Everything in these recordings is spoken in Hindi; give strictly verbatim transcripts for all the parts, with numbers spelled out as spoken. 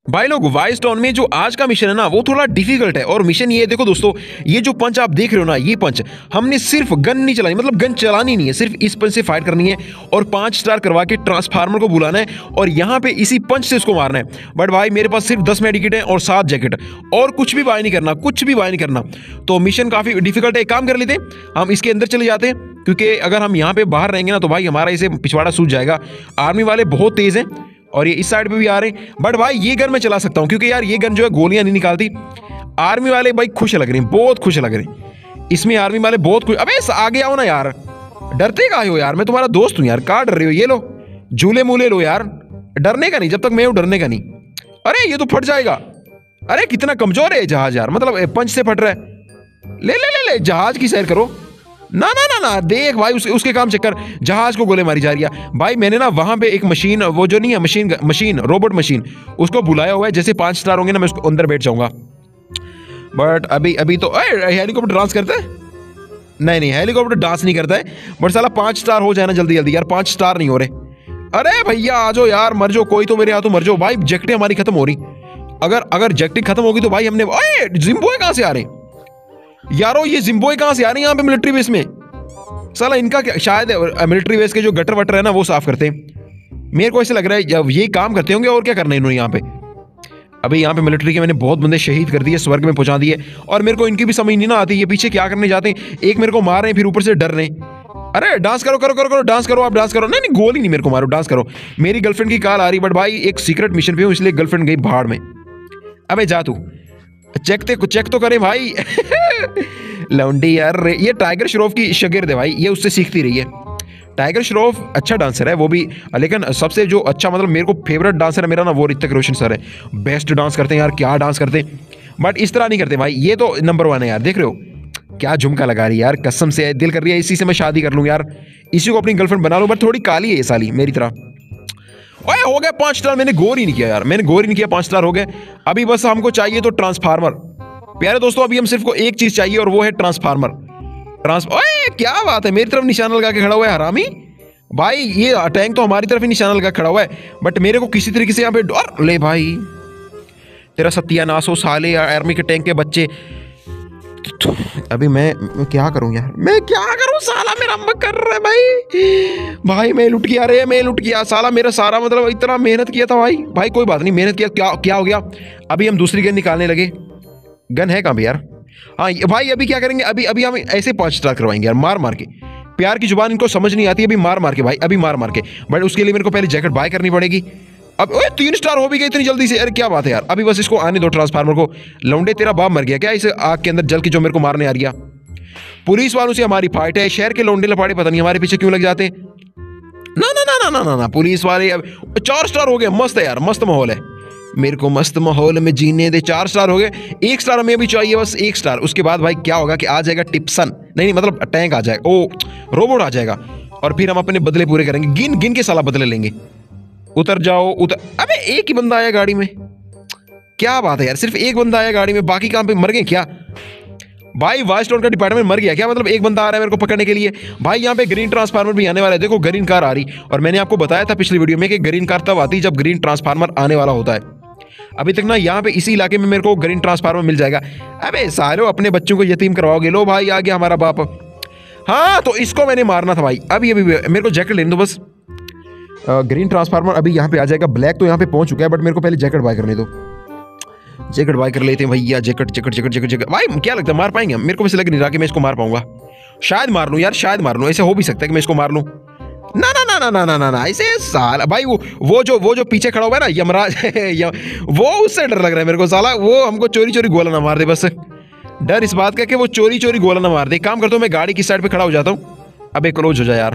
भाई लोग वाइल्ड स्टोन में जो आज का मिशन है ना वो थोड़ा डिफिकल्ट है। और मिशन ये है, देखो दोस्तों, ये जो पंच आप देख रहे हो ना, ये पंच हमने सिर्फ गन नहीं चलानी, मतलब गन चलानी नहीं है, सिर्फ इस पंच से फाइट करनी है और पांच स्टार करवा के ट्रांसफार्मर को बुलाना है और यहाँ पे इसी पंच से उसको मारना है। बट भाई मेरे पास सिर्फ दस मेडिकेट है और सात जैकेट, और कुछ भी बाय नहीं करना, कुछ भी बाय नहीं करना। तो मिशन काफी डिफिकल्ट है। एक काम कर लेते हैं, हम इसके अंदर चले जाते हैं, क्योंकि अगर हम यहाँ पे बाहर रहेंगे ना तो भाई हमारा इसे पिछवाड़ा सूझ जाएगा। आर्मी वाले बहुत तेज हैं और ये इस साइड पे भी आ रहे हैं। बट भाई ये गन मैं चला सकता हूँ, क्योंकि यार ये गन जो है गोलियां नहीं निकालती। आर्मी वाले भाई खुश लग रहे हैं, बहुत खुश लग रहे हैं इसमें। आर्मी वाले बहुत खुश। अबे आगे आओ ना यार, डरते काहे हो यार, मैं तुम्हारा दोस्त हूँ यार, कहाँ डर रहे हो। ये लो झूले मूले लो यार, डरने का नहीं, जब तक मैं हूँ डरने का नहीं। अरे ये तो फट जाएगा। अरे कितना कमजोर है जहाज यार, मतलब पंच से फट रहा है। ले ले ले ले जहाज की सैर करो ना ना ना ना, देख भाई उस, उसके काम चक्कर जहाज को गोले मारी जा रही है। भाई मैंने ना वहां पे एक मशीन, वो जो नहीं है मशीन मशीन रोबोट मशीन, उसको बुलाया हुआ है। जैसे पांच स्टार होंगे ना मैं उसको अंदर बैठ जाऊंगा। बट अभी अभी तो हेलीकॉप्टर डांस करता है? नहीं नहीं, हेलीकॉप्टर डांस नहीं करता है। बट साला पांच स्टार हो जाए ना जल्दी जल्दी यार, पांच स्टार नहीं हो रहे। अरे भैया आ जाओ यार, मर जाओ, कोई तो मेरे यहाँ तो मर जाओ भाई। जैकेटें हमारी खत्म हो रही, अगर अगर जैकेटें खत्म होगी तो भाई हमने। ओए जिम्बोए कहां से आ रहे यारो, ये जिम्बोए कहां से आ रहे हैं यहाँ पे मिलिट्री बेस में? साला इनका क्या, शायद मिलिट्री बेस के जो गटर वटर है ना वो साफ करते हैं। मेरे को ऐसे लग रहा है जब ये काम करते होंगे, और क्या करना है इन्होंने यहाँ पे। अभी यहाँ पे मिलिट्री के मैंने बहुत बंदे शहीद कर दिए, स्वर्ग में पहुंचा दिए, और मेरे को इनकी भी समझ नहीं ना आती ये पीछे क्या करने जाते हैं। एक मेरे को मार रहे हैं, फिर ऊपर से डर रहे हैं। अरे डांस करो करो करो करो, डांस करो, आप डांस करो। नहीं नहीं, गोली नहीं मेरे को मारो, डांस करो। मेरी गर्लफ्रेंड की कॉल आ रही, बट भाई एक सीक्रेट मिशन पे हूँ, इसलिए गर्लफ्रेंड गई भाड़ में। अबे जा तू, चेक ते चेक तो करे भाई। लौंडी यार, ये टाइगर श्रॉफ की शागिर्द है भाई, ये उससे सीखती रही है। टाइगर श्रॉफ अच्छा डांसर है वो भी, लेकिन सबसे जो अच्छा, मतलब मेरे को फेवरेट डांसर है मेरा ना, वो ऋतिक रोशन सर है। बेस्ट डांस करते हैं यार, क्या डांस करते हैं। बट इस तरह नहीं करते भाई, ये तो नंबर वन है यार। देख रहे हो क्या झुमका लगा रही है यार, कसम से दिल कर रही है इसी से मैं शादी कर लूँ यार, इसी को अपनी गर्लफ्रेंड बना लूँ। बट थोड़ी काली है ये साली मेरी तरह। ओए हो गया पांच स्टार, मैंने गौर ही नहीं किया यार, मैंने गौर ही नहीं किया, पांच स्टार हो गए। अभी बस हमको चाहिए तो ट्रांसफार्मर। प्यारे दोस्तों अभी हम सिर्फ को एक चीज चाहिए और वो है ट्रांसफार्मर। ट्रांस ओए क्या बात है, मेरी तरफ निशाना लगा के खड़ा हुआ है हरामी भाई। ये टैंक तो हमारी तरफ ही निशाना लगा खड़ा हुआ है, बट मेरे को किसी तरीके से यहाँ पे डर ले भाई। तेरा सत्यानाश हो साले आर्मी के टैंक के बच्चे। तो अभी मैं, मैं क्या करूं यार, मैं क्या करूं साला, मेरा अम्मा कर रहा है भाई। भाई मैं लुट गया रे, मैं लुट गया साला, मेरा सारा मतलब इतना मेहनत किया था भाई। भाई कोई बात नहीं, मेहनत किया, क्या क्या हो गया। अभी हम दूसरी गन निकालने लगे। गन है कहाँ पे यार? हाँ भाई अभी क्या करेंगे, अभी अभी हम ऐसे पांच स्टार करवाएंगे यार, मार मार के। प्यार की जुबान इनको समझ नहीं आती, अभी मार मार के भाई, अभी मार मार के। बट उसके लिए मेरे को पहले जैकेट बाय करनी पड़ेगी। अब ओए तीन स्टार हो भी गए इतनी जल्दी से, अरे क्या बात है यार। अभी बस इसको आने दो ट्रांसफार्मर को। लौंडे तेरा बाप मर गया क्या इस आग के अंदर जल के जो मेरे को मारने आ रही? पुलिस वालों से हमारी फाइट है, शहर के लौंडे लपाड़े पता नहीं हमारे पीछे क्यों लग जाते। ना ना ना ना ना ना ना, पुलिस वाले। अब चार स्टार हो गए, मस्त है यार, मस्त माहौल है। मेरे को मस्त माहौल में जीने दे। चार स्टार हो गए, एक स्टार हमें अभी चाहिए बस, एक स्टार। उसके बाद भाई क्या होगा कि आ जाएगा टिप्सन, नहीं नहीं मतलब टैंक आ जाएगा, ओ रोबोट आ जाएगा, और फिर हम अपने बदले पूरे करेंगे। गिन गिन के साला बदले लेंगे। उतर जाओ उतर। अबे एक ही बंदा आया गाड़ी में, क्या बात है यार, सिर्फ एक बंदा आया गाड़ी में, बाकी काम पे मर गए क्या भाई? वाइल्ड स्टोन का डिपार्टमेंट मर गया क्या? मतलब एक बंदा आ रहा है मेरे को पकड़ने के लिए। भाई यहाँ पे ग्रीन ट्रांसफार्मर भी आने वाला है, देखो ग्रीन कार आ रही। और मैंने आपको बताया था पिछली वीडियो में कि ग्रीन कार तब आती जब ग्रीन ट्रांसफार्मर आने वाला होता है। अभी तक ना यहाँ पे इसी इलाके में मेरे को ग्रीन ट्रांसफार्मर मिल जाएगा। अबे सारे अपने बच्चों को यतीम करवाओगे। लो भाई आ गया हमारा बाप। हाँ तो इसको मैंने मारना था भाई। अभी अभी मेरे को जैकेट लेने दो बस। ग्रीन ट्रांसफार्मर अभी यहाँ पे आ जाएगा। ब्लैक तो यहाँ पे पहुंच चुका है, बट मेरे को पहले जैकेट बाय करने दो। जैकेट बाय कर लेते हैं भैया, jacket jacket jacket jacket jacket. भाई क्या लगता है मार पाएंगे? मेरे को वैसे लग नहीं रहा कि मैं इसको मार पाऊंगा। शायद मार लूं यार, शायद मार लूं, ऐसे हो भी सकता है कि मैं इसको मार लूं। ना ना ना ना ना ना ना ना ऐसे साला भाई, वो वो जो वो जो पीछे खड़ा हुआ है ना यमराज, वो उससे डर लग रहा है मेरे को साला। वो हमको चोरी चोरी गोला ना मार दे, बस डर इस बात का कि वो चोरी चोरी गोला ना मार दे। काम करता हूँ मैं गाड़ी की साइड पे खड़ा हो जाता हूँ। अबे क्लोज हो जाए यार।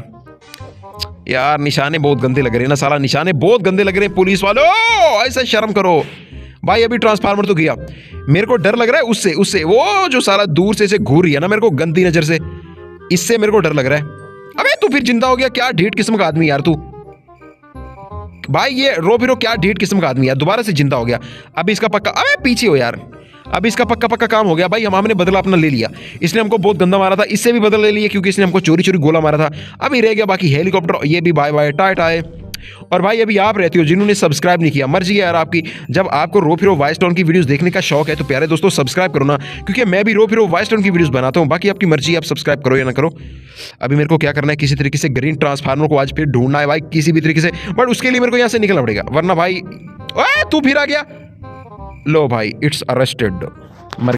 यार निशाने बहुत गंदे लग रहे हैं ना साला, निशाने बहुत गंदे लग रहे हैं। पुलिस वालों ऐसा शर्म करो भाई। अभी ट्रांसफार्मर तो गया, मेरे को डर लग रहा है उससे उससे वो जो साला दूर से ऐसे घूर रही है ना मेरे को गंदी नजर से, इससे मेरे को डर लग रहा है। अबे तू फिर जिंदा हो गया क्या? ढीठ किस्म का आदमी यार तू भाई। ये रो फिरो क्या ढीठ किस्म का आदमी यार, दोबारा से जिंदा हो गया। अभी इसका पक्का, अबे पीछे हो यार। अभी इसका पक्का पक्का काम हो गया भाई। हम हमने बदला अपना ले लिया। इसने हमको बहुत गंदा मारा था, इससे भी बदला ले लिया क्योंकि इसने हमको चोरी चोरी गोला मारा था। अभी रह गया बाकी हेलीकॉप्टर, ये भी बाय बाय टाटा है। और भाई अभी आप रहते हो जिन्होंने सब्सक्राइब नहीं किया, मर्जी है यार आपकी। जब आपको रो फिरो वाइस टाउन की वीडियोस देखने का शौक है तो प्यारे दोस्तों सब्सक्राइब करो ना, क्योंकि मैं भी रो फिरो वाइस टाउन की वीडियोस बनाता हूँ। बाकी आपकी मर्जी, आप सब्सक्राइब करो या ना करो। अभी मेरे को क्या करना है, किसी तरीके से ग्रीन ट्रांसफार्मर को आज फिर ढूंढना है भाई, किसी भी तरीके से, बट उसके लिए मेरे को यहाँ से निकलना पड़ेगा, वरना भाई ओए तू फिर आ गया। लो भाई, इट्स अरेस्टेड।